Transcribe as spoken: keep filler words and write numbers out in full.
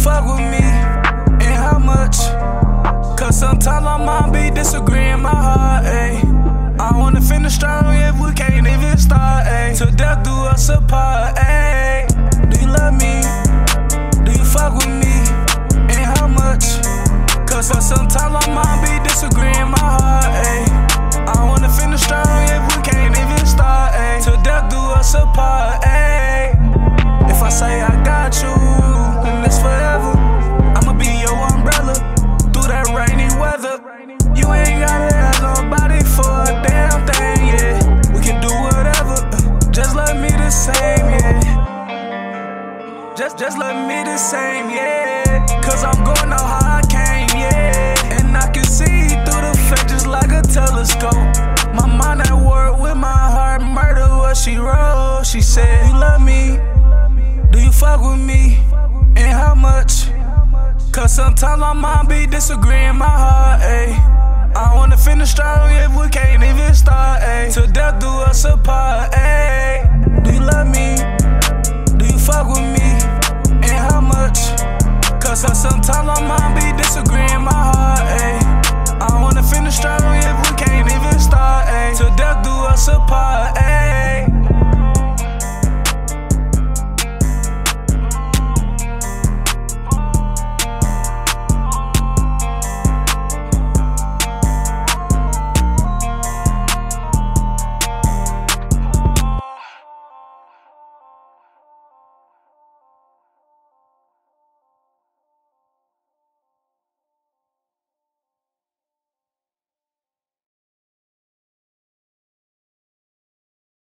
fuck with me? And how much? Cause sometimes I might be disagreeing my heart, ayy. I wanna finish strong if we can't even start, ayy. Till death do us apart, ayy. Do you love me? Do you fuck with me? And how much? Cause sometimes I might be disagreeing my heart, ayy. I wanna finish strong if we can't even start, ayy. Till death do us apart, ayy. If I say I got you, then it's forever. I'ma be your umbrella through that rainy weather. You ain't gotta ask nobody for a damn thing, yeah. We can do whatever, just let me the same, yeah. Just, just let me the same, yeah. Cause I'm going out how I came, yeah. And I can see through the fake just like a telescope. My mind at work with my heart, murder what she wrote. She said, you love me? Do you fuck with me? And how much? Cause sometimes I might be disagreeing my heart, ayy. I wanna finish strong if we can't even start, ayy. Till death do us apart, ayy. Do you love me? Do you fuck with me?